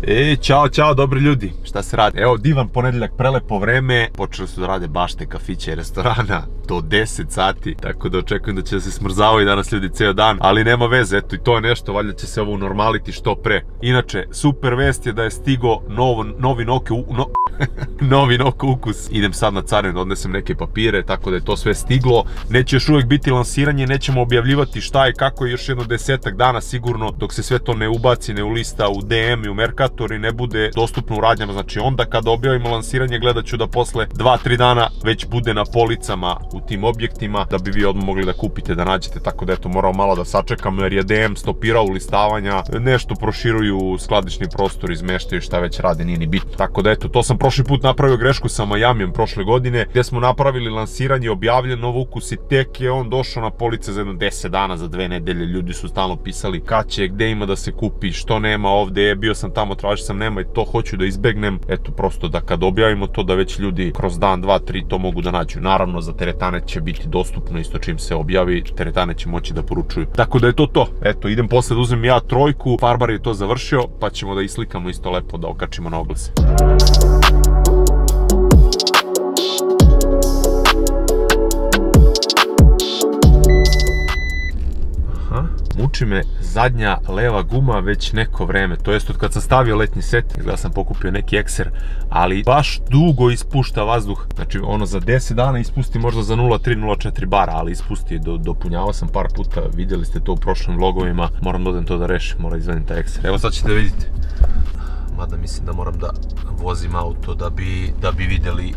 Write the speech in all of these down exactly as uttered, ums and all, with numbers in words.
E, čao, čao, dobri ljudi, šta se radi? Evo, divan ponedeljak, prelepo vreme, počeli su da rade bašte, kafiće i restorana do deset sati, tako da očekujem da će da se smrzavaju danas ljudi ceo dan, ali nema veze, eto i to je nešto, valjda će se ovo unormaliti što pre. Inače, super vest je da je stigo novo, novi Nokia, no, novi Nokia ukus. Idem sad na carinu da odnesem neke papire, tako da je to sve stiglo. Neće još uvijek biti lansiranje, nećemo objavljivati šta i kako je još jedno desetak dana sigurno, dok se sve to ne ubaci, ne ulista u D M i u Mercator i ne bude dostupno u radnjama. Znači onda kada objavimo lansiranje gledat ću da posle dva tri dana već bude na policama u tim objektima, da bi vi odmah mogli da kupite, da nađete, tako da eto moramo malo da sačekam jer je D M stopirao ulistavanja, nešto proširuju skladišni prostor, izmeštaju šta već rade, nije ni bitno. Tako da eto, to sam prošli put napravio grešku sa Majamijem prošle godine, gdje smo napravili lansiranje, objavljen nov ukus i tek je on došao na police za jedno deset dana, za dve nedelje, ljudi su stalno pisali kad će, gde ima da se kupi, što nema ovdje, bio sam tamo, tražio sam, nema i to hoću da izbegnem, eto prosto da kad objavimo to da već ljudi kroz dan, dva, tri to mogu da nađu. Naravno za teretane će biti dostupno isto čim se objavi, teretane će moći da poručuju. Tako da je to to, eto idem posle da uzmem ja trojku, farbar je to završio, pa ćemo da islikamo isto lepo da okačimo na oglase. Muči me zadnja leva guma već neko vreme, to jest od kad sam stavio letnji set, izgleda sam pokupio neki ekser, ali baš dugo ispušta vazduh, znači ono za deset dana ispusti možda za nula tri nula četiri bara, ali ispusti, do, dopunjavao sam par puta, vidjeli ste to u prošlim vlogovima, moram da odem to da rešim, moram izvedim taj ekser, evo sad ćete da vidite. Mada mislim da moram da vozim auto da bi, da bi vidjeli.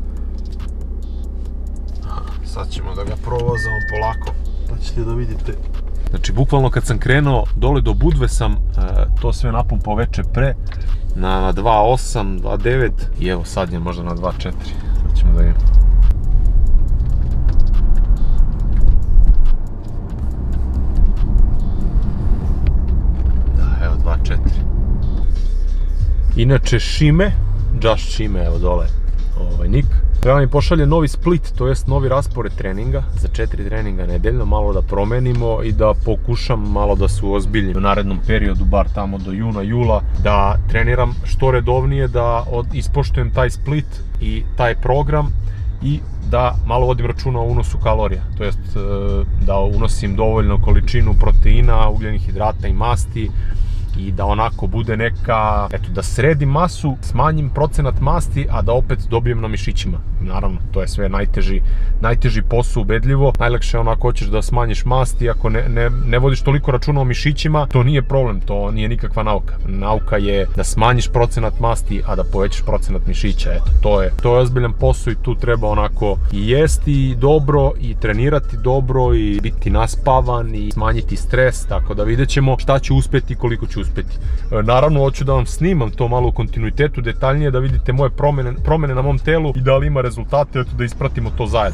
Aha, sad ćemo da ga provozamo polako, pa ćete da vidite. Znači, bukvalno kad sam krenuo dole do Budve sam to sve napumpao veče pre na dva osam, dva devet i evo sad je možda na dva četiri. Sad ćemo da vidimo. Da, evo dva četiri. Inače Šime, Just Šime, evo dole, ovaj nik. Treba mi pošalje novi split, to jest novi raspored treninga, za četiri treninga nedeljno, malo da promenimo i da pokušam malo da se uozbiljim u narednom periodu, bar tamo do juna, jula, da treniram što redovnije, da ispoštujem taj split i taj program i da malo vodim računa o unosu kalorija, to jest da unosim dovoljnu količinu proteina, ugljenih hidrata i masti, i da onako bude neka, eto da sredim masu, smanjim procenat masti, a da opet dobijem na mišićima. Naravno, to je sve najteži, najteži posao ubedljivo. Najlakše je onako hoćeš da smanjiš masti, ako ne, ne, ne vodiš toliko računa o mišićima, to nije problem, to nije nikakva nauka. Nauka je da smanjiš procenat masti, a da povećaš procenat mišića, eto, to je, to je ozbiljan posao i tu treba onako i jesti dobro, i trenirati dobro, i biti naspavan, i smanjiti stres, tako da vidjet ćemo šta ću uspjeti i koliko ću uspjeti. Naravno, hoću da vam snimam to malo u kontinuitetu, detaljnije, da vidite moje promjene, promjene na mom telu i da li ima rezultate, eto da ispratimo to zajedno.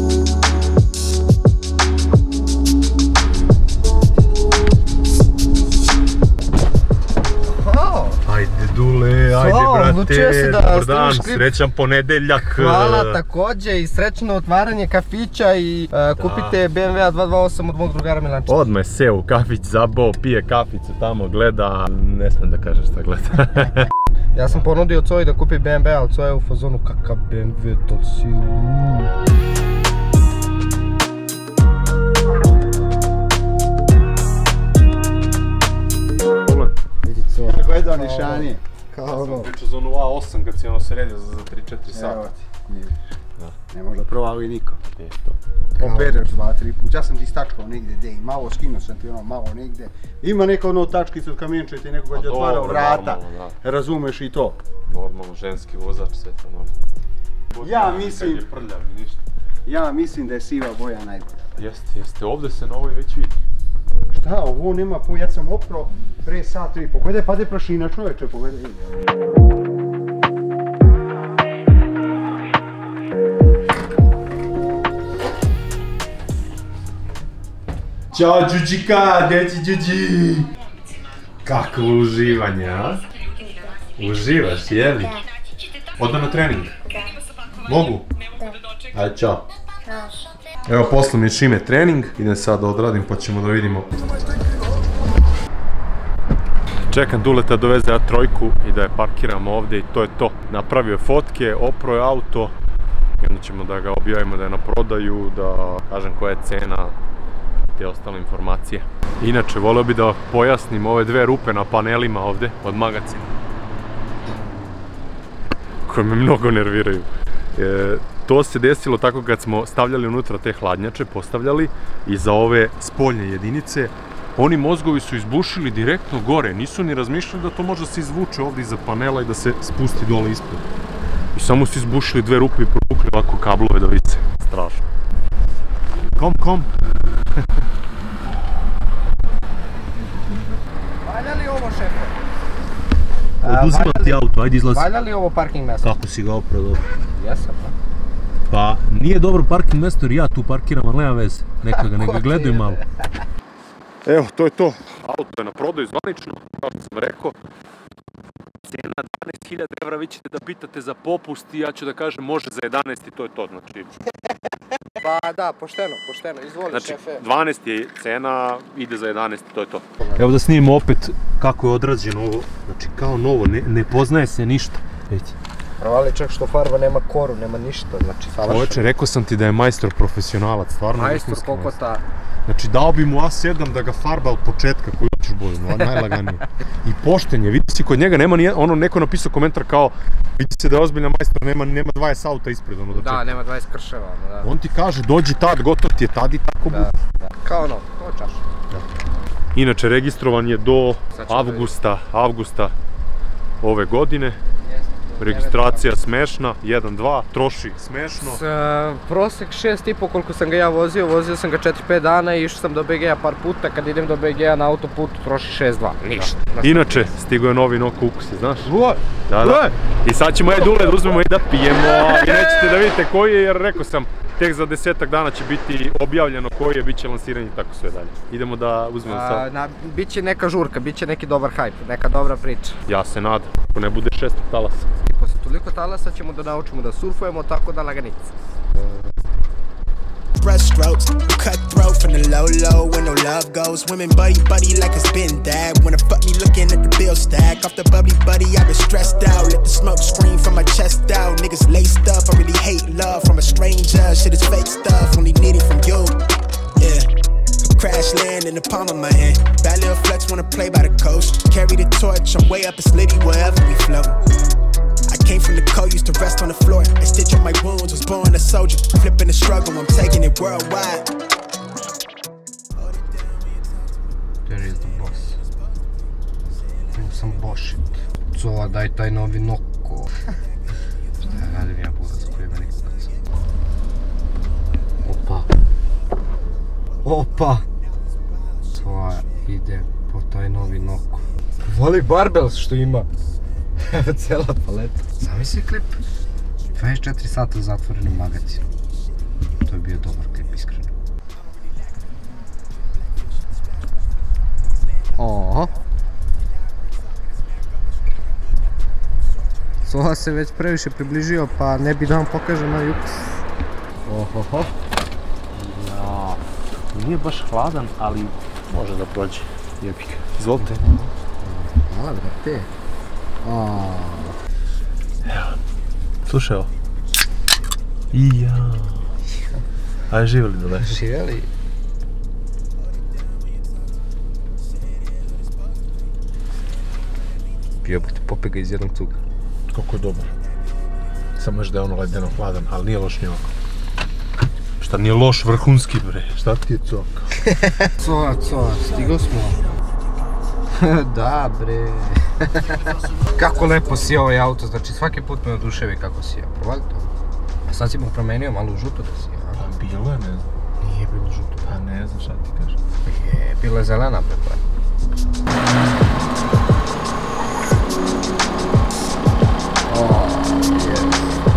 Ajde Dule, ajde brate, dobar dan, srećan ponedeljak. Hvala takođe i srećno otvaranje kafića i kupite B M W dva dva osam od mog drugara Milančića. Odmah je seo u kafić, zabao, pije kaficu tamo, gleda, ne smijem da kažem šta gleda. Ja sam ponudio Coji da kupi B M W, ali Coja je u fazonu kakav B M W, to si... Gledao nišanije. Kao ono... Pričao za ono A osam kad si ono sredio za tri četiri sata. Evo ti, vidiš. Ne možda provavi niko. Je to. Opereš dva, tri put. Ja sam ti stačkao negdje, dej, malo skinuo sam ti ono, malo negdje. Ima neka ono tačkica od kamenča i ti neko kad je otvarao vrata. Razumeš i to. Normalno, ženski vozač, sve to normalno. Ja mislim... Kad je prljav i ništa. Ja mislim da je siva boja najbolja. Jeste, jeste. Ovdje se na ovoj već vidi. Šta, ovo nema po... Ja sam oprao pre sat tri. Pogledaj, pade prašina čoveče, pogledaj. Ćao Đuđika, deci Đuđi! Kako uživanje, a? Uživaš, jeli? Odmah na trening? Mogu? Da. Ajde, čao. Evo, posle mi je Šime trening, idem sad da odradim pa ćemo da vidimo. Čekam Duleta doveze ja trojku i da je parkiram ovdje i to je to. Napravio je fotke, opro je auto i onda ćemo da ga objavimo da je na prodaju, da kažem koja je cena i te ostale informacije. Inače, volio bi da pojasnim ove dve rupe na panelima ovdje od magacina koje me mnogo nerviraju. E, to se desilo tako kad smo stavljali unutra te hladnjače, postavljali i za ove spoljne jedinice oni mozgovi su izbušili direktno gore, nisu ni razmišljali da to može da se izvuče ovdje iza panela i da se spusti dole ispod. I samo su izbušili dve rupe i provukli ovako kablove da vise. Strašno. Kom, kom. Valja li ovo, šefe? Oduzima ti auto, ajde izlazi. Valja li ovo parking mjesto? Kako si ga oprao dobro? Jesam, pa. Pa, nije dobro parking mjesto jer ja tu parkiram, ali nema veze. Neka ga, neka gledaju malo. Evo, to je to. Auto je na prodaju zvanično, kao što sam rekao. Cena dvanaest hiljada evra, vi ćete da pitate za popust i ja ću da kažem može za jedanaest i to je to, znači... Pa da, pošteno, pošteno, izvoli Znači, šefe. dvanaest je cena, ide za jedanaest i to je to. Evo da snimimo opet kako je odrađeno ovo, znači kao novo, ne, ne poznaje se ništa. Vidite. Provali čak što farba nema koru, nema ništa, znači savršeno. Čoveče, rekao sam ti da je majstor profesionalac, stvarno. Majstor kokota. Znači dao bi mu A sedam da ga farba od početka koju hoćeš boju, no, najlaganije. I pošten je, vidi si kod njega nema ni, ono neko napisao komentar kao vidi se da je ozbiljan majstor, nema, nema dvadeset auta ispred ono da čeka. Da, nema dvadeset krševa, ono, da. On ti kaže dođi tad, gotov ti je tad i tako bude. Da, da. Kao ono, kao čaš. Da. Inače registrovan je do avgusta, avgusta ove godine. Registracija smešna, jedan dva, troši smešno. S, uh, prosek šest i po koliko sam ga ja vozio, vozio sam ga četiri pet dana i išao sam do B G-a par puta, kad idem do B G-a na autoputu troši šest dva, ništa. Inače, stigo je novi Noko ukusi, znaš? Uoj! Da, da. I sad ćemo je Dule da uzmemo i da pijemo, i nećete da vidite koji je, jer rekao sam, tek za desetak dana će biti objavljeno koji je, bit će lansiranje i tako sve dalje. Idemo da uzmemo sad. Na, biće neka žurka, biće neki dobar hype, neka dobra priča. Ja se nadam, ako ne bude šestog talasa. I posle toliko talasa ćemo da naučimo da surfujemo, tako da laganica. Brushstrokes, cutthroat from the low low where no love goes. Women buddy buddy like it's been that. Wanna fuck me looking at the bill stack. Off the bubbly buddy, I've been stressed out. Let the smoke scream from my chest out. Niggas laced up, I really hate love from a stranger. Shit is fake stuff, only need it from you. Yeah. Crash land in the palm of my hand. Bad little flex wanna play by the coast. Carry the torch, I'm way up, it's litty wherever we float. I came from the cold, used to rest on the floor. I stitch up my wounds, was born a soldier. Flipping the struggle, I'm taking it worldwide. There is the boss. Imam sam bošit. Cova, daj taj novi Noko. Šta ja radim ja budac koji me nikad. Opa. Opa. Cova ide po taj novi Noko. Voli barbels što ima. Evo cijela paleta. Zamisli klip. dvadeset četiri sata u zatvorenom magazinu. To je bio dobar klip, iskreno. Oho. Soha se već previše približio, pa ne bi da vam pokažem na juks. Ohoho. Ja, nije baš hladan, ali može da prođe. Jebik. Izvolite. Hvala, brate. Evo, slušaj ovo. Ija. Ajde, živjeli dole. Živjeli. Jebote, popij ga iz jednog cuga. Kako je dobar. Samo još da je ono ledeno hladan, ali nije loš ni ovako. Šta nije loš, vrhunski bre. Šta ti je coka? Coa, coa, stigo smo. Da bre. Kako lepo si ovaj auto, znači svaki put me oduševi kako si ja. Provali to. A sad si mu promenio malo u žuto da si ja. Pa bilo je, ne znam. Nije bilo žuto. Pa ne znam šta ti kažem. Je, bilo je zelena prepa. Oh, yes.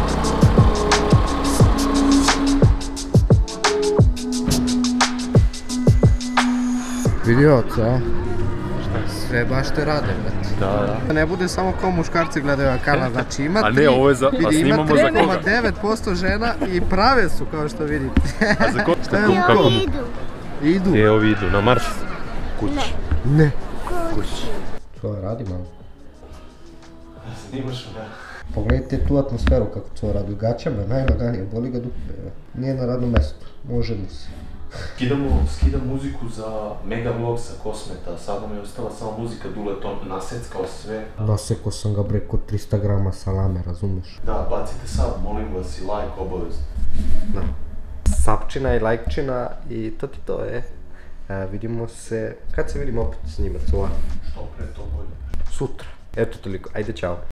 Vidio oca? Sve baš te rade, brate. Da, da. Ne bude samo kao muškarci gledaju ovaj kanal, znači ima A ne, ovo je za, a vidi, ima snimamo za tri koga? zarez devet posto žena i prave su, kao što vidite. A za koga? Šta je Kako- kako? Idu. Idu? Gdje ovi idu? Na Mars? Kući. Ne. Kući. Cura radi malo. Snimaš me. Pogledajte tu atmosferu kako Cura radi. U gaćama, najlaganije, boli ga dupe. Nije na radnom mjestu, može mu se. Skidamo, skidam muziku za mega vlog sa Kosmeta, sada mi je ostala samo muzika Duleton, naseckao sve. Nasekao sam ga preko trista grama salame, razumeš? Da, bacite sub, molim vas i like obavezno. Da. Sapčina i lajkčina i to ti to je. E, vidimo se, kad se vidimo opet s njima, Cura? Što pre to bolje. Sutra. Eto toliko, ajde čao.